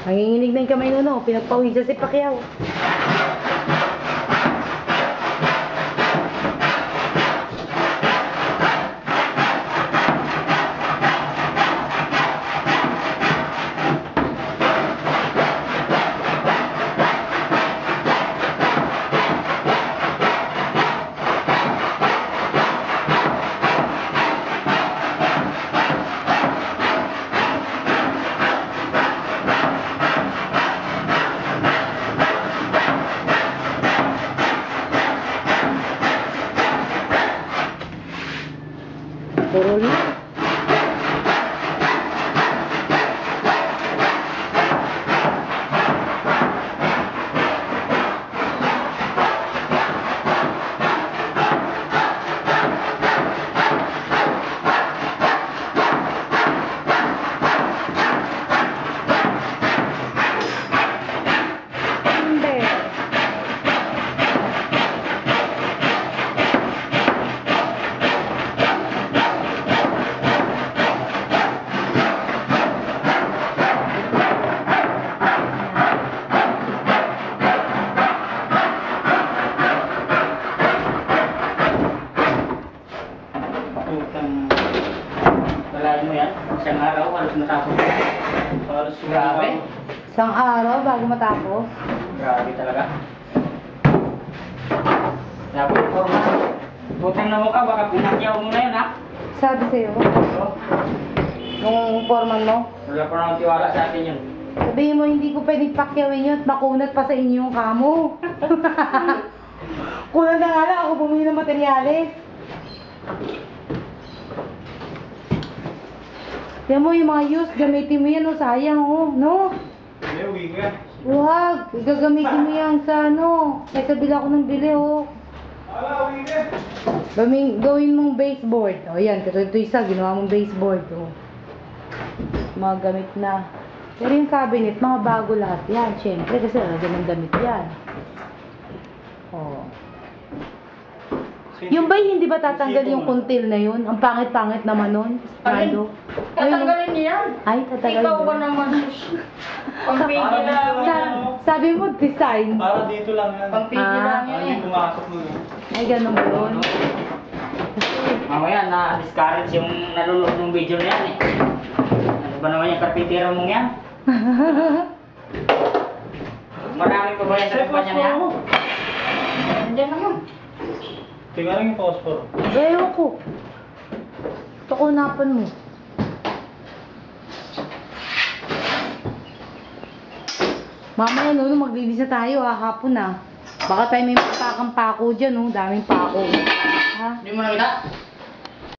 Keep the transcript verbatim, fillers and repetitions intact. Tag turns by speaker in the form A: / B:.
A: Nanginginig na yung kamay nun, no? Pinagpawisan si Pacquiao. Puro na.
B: Kalahin mo yan, isang araw, halos matapos. Halos grabe.
A: Isang araw bago matapos.
B: Grabe talaga. Dapat forma. Butang na mukha, baka pinakyaw mo na yun, ha?
A: Sabi sa'yo, nung foreman mo,
B: wala pa naman tiwala sa atin yun.
A: sabihin mo hindi ko pwedeng pakyawin yun at makunat pa sa inyo yung kamo. Kunat na nga lang ako bumili ng materyales. Tiyan mo yung mga used, gamitin mo yan, oh, sayang, oh, no?
B: May uwi ko yan.
A: Huwag, igagamitin mo yan sa ano, kaysa bila ko ng bili, oh.
B: Wala, uwi ko yan.
A: Gawin, gawin mong baseboard. O yan, ito, ito isa, ginawa mong baseboard, oh. Mga gamit na. Pero yung cabinet, mga bago lahat yan, syempre, kasi lagyan ng damit yan. Oh. Yung ba hindi ba tatanggal yung kuntil na yun? Ang pangit-pangit naman nun. Ano?
C: Tatanggalin niya yan.
A: Ay, tatanggalin.
C: Ikaw ba naman? Pampigil lang
A: Sa,
C: yan.
A: sabi mo, design.
D: Para dito lang yan.
C: Pampigil
A: Ah.
C: lang yan
D: Hindi
C: eh.
D: pumasok mo yun.
A: Ay, ganun ba yun?
B: Mamaya, na-discourage yung nanonood ng video na yan, eh. Ano ba naman yung karpintero mong yan? Marami pa ba yan sa kumpanya niya?
C: Nandiyan naman.
D: Tingnan lang yung phosphor.
A: Ewan ko. Tukunapan mo. Mamaya no, maglinis na tayo ha, hapon na. Baka tayo may magpakang pako dyan, no? Daming pako. Ha?
B: Hindi mo nakita?